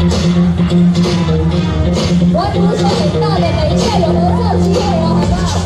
我只是说给大的每一切有合作机会哦，好不好？